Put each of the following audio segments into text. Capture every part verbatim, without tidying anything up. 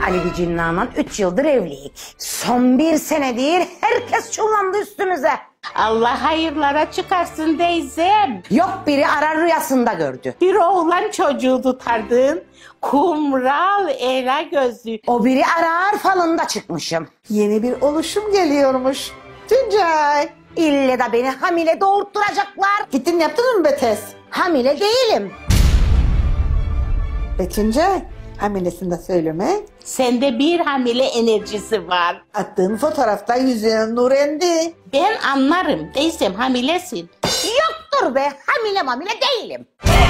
Ali Bicinna'la üç yıldır evliyik. Son bir senedir herkes çullandı üstümüze. Allah hayırlara çıkarsın teyzem. Yok biri arar rüyasında gördü. Bir oğlan çocuğu tutardın. Kumral ela gözlü. O biri arar falında çıkmışım. Yeni bir oluşum geliyormuş. Tuncay. İlle de beni hamile doğurtturacaklar. Gittin yaptın mı Betes? Hamile değilim. Be Tuncay. Hamilesin de söyleme. Sende bir hamile enerjisi var. Attığın fotoğrafta yüzüne nur indi. Ben anlarım teyzem hamilesin. Yoktur be, hamile mamile değilim.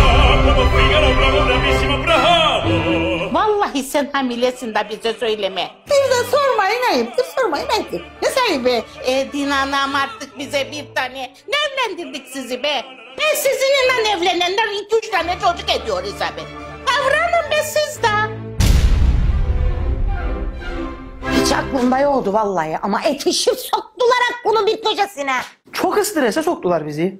Vallahi sen hamilesin de bize söyleme. Bir de sorma inayım. Kız sorma inayım. Ne sahibi? E dinanam artık bize bir tane. Ne evlendirdik sizi be? Ben sizinle evlenenler iki üç tane çocuk ediyoruz abi. Kavranın be siz de. Hiç aklımda yoktu vallahi ama etişip soktular aklımın bir köşesine. Çok strese soktular bizi.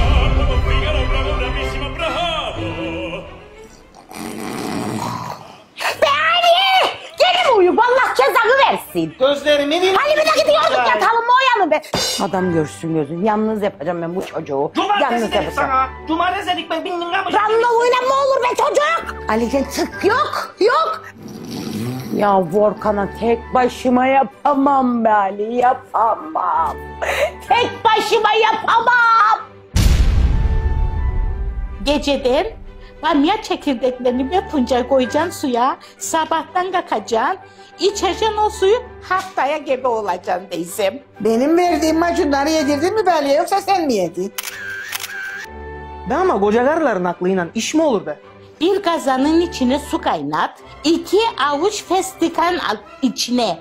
Be Ali! Gelin uyuyup Allah cezanı versin. Gözlerimi dinle. Ali bir de gidiyorduk yatalım mı o yanı be. Adam görsün gözün. Yalnız yapacağım ben bu çocuğu. Yalnız yapacağım. Sana. Cumartesi dedik ben bin lira mı? Randevuyla mı olur be çocuk? Ali'den tık yok. Yok. Ya Volkan'a tek başıma yapamam be Ali. Yapamam. Tek başıma yapamam. Geceden bamya çekirdeklerini bir Tuncay koyacaksın suya. Sabahtan kalkacaksın. İçeceksin o suyu, haftaya gebe olacaksın teyzem. Benim verdiğim macunları yedirdin mi Belye yoksa sen mi yedin? Ben ama koca karıların aklıyla iş mi olur be? Bir kazanın içine su kaynat, iki avuç festikan al içine.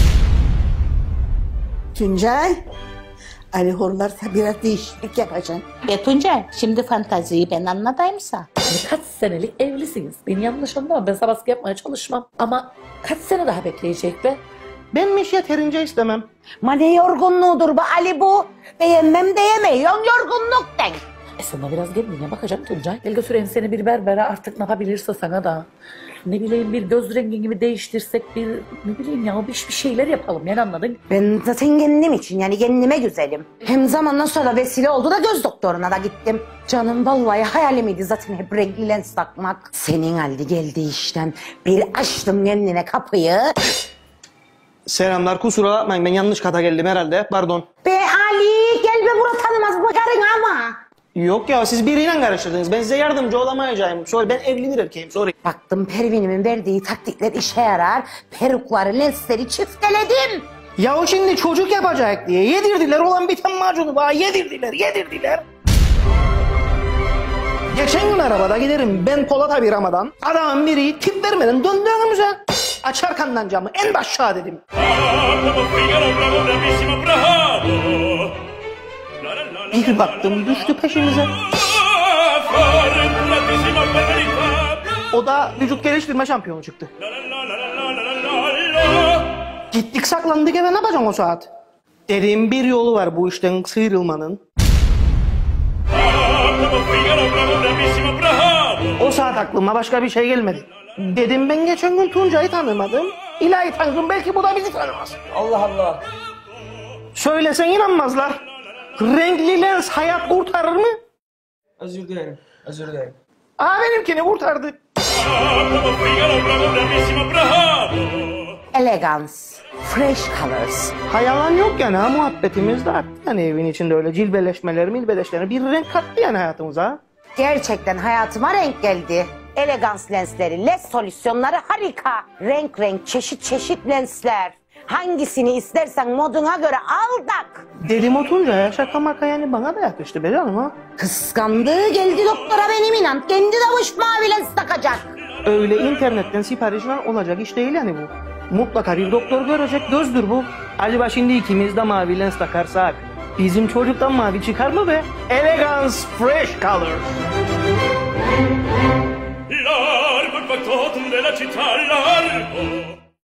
Tuncay. Ali horlarsa biraz değişiklik yapacaksın. Ve Tuncay, şimdi fantaziyi ben anlatayımsa. Hani kaç senelik evlisiniz? Beni yanlış anlama. Ben sana baskı yapmaya çalışmam. Ama kaç sene daha bekleyecek be? Benmiş yeterince istemem. Ma ne yorgunluğudur be Ali bu. Beğenmem diyemiyorsun yorgunluktan. E sana biraz kendine bakacağım Tuncay. Gel götüreyim seni bir berbere artık ne yapabilirse sana da. Ne bileyim bir göz rengini değiştirsek bir ne bileyim ya bir, bir şeyler yapalım yani anladın? Ben zaten kendim için yani kendime güzelim. Hem zamandan sonra vesile oldu da göz doktoruna da gittim. Canım vallahi hayalimiydi zaten hep renkli lens takmak. Senin halde geldi işten bir açtım kendine kapıyı. Selamlar, kusura bakmayın ben yanlış kata geldim herhalde, pardon. Be Ali gel be bura tanımaz bakarın ama. Yok ya siz biriyle karıştırdınız, ben size yardımcı olamayacağım. Sorry, ben evli bir erkeğim, sorry. Baktım Pervin'imin verdiği taktikler işe yarar. Perukları, lensleri çifteledim. Ya o şimdi çocuk yapacak diye yedirdiler olan biten macunu bana yedirdiler, yedirdiler. Geçen gün arabada giderim ben Polat'a bir Ramazan. Adamın biri tip vermeden döndü önümüze. Aç arkandan camı en başa dedim. Bir baktım düştü peşimize. O da vücut geliştirme şampiyonu çıktı. Gittik saklandık eve ne yapacaksın o saat? Dedim bir yolu var bu işten sıyrılmanın. O saat aklıma başka bir şey gelmedi. Dedim ben geçen gün Tuncay'ı tanımadım. İlahi Tanrım belki bu da bizi tanımaz. Allah Allah. Söylesen inanmazlar. Renkli lens hayat kurtarır mı? Özür dilerim, özür dilerim. Aa benimkini kurtardı. Elegance, fresh colors. Hayalan yok yani ha muhabbetimiz de arttı. Yani evin içinde öyle cilveleşmeler, milveleşmeler bir renk kattı yani hayatımıza. Gerçekten hayatıma renk geldi. Elegans lensleri, led solüsyonları harika. Renk renk, çeşit çeşit lensler. Hangisini istersen moduna göre al tak. Dedim otunca ya şaka maka yani bana da yakıştı be canım ha. Kıskandı geldi doktora benim inan. Kendi de boş mavi lens takacak. Öyle internetten siparişle olacak iş değil yani bu. Mutlaka bir doktor görecek gözdür bu. Acaba şimdi ikimiz de mavi lens takarsak bizim çocuktan mavi çıkar mı be? Elegance fresh colors. Largo il factotum della città largo